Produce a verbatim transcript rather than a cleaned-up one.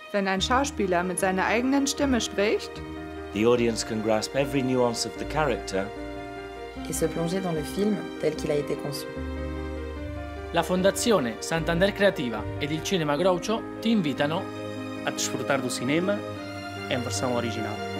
Wenn ein Schauspieler mit seiner eigenen Stimme spricht, the audience can grasp every nuance of the character et se plonger dans le film tel qu'il a été conçu. La Fondazione Santander Creativa ed il Cinema Groucho ti invitano a desfrutar do cinema em versão original.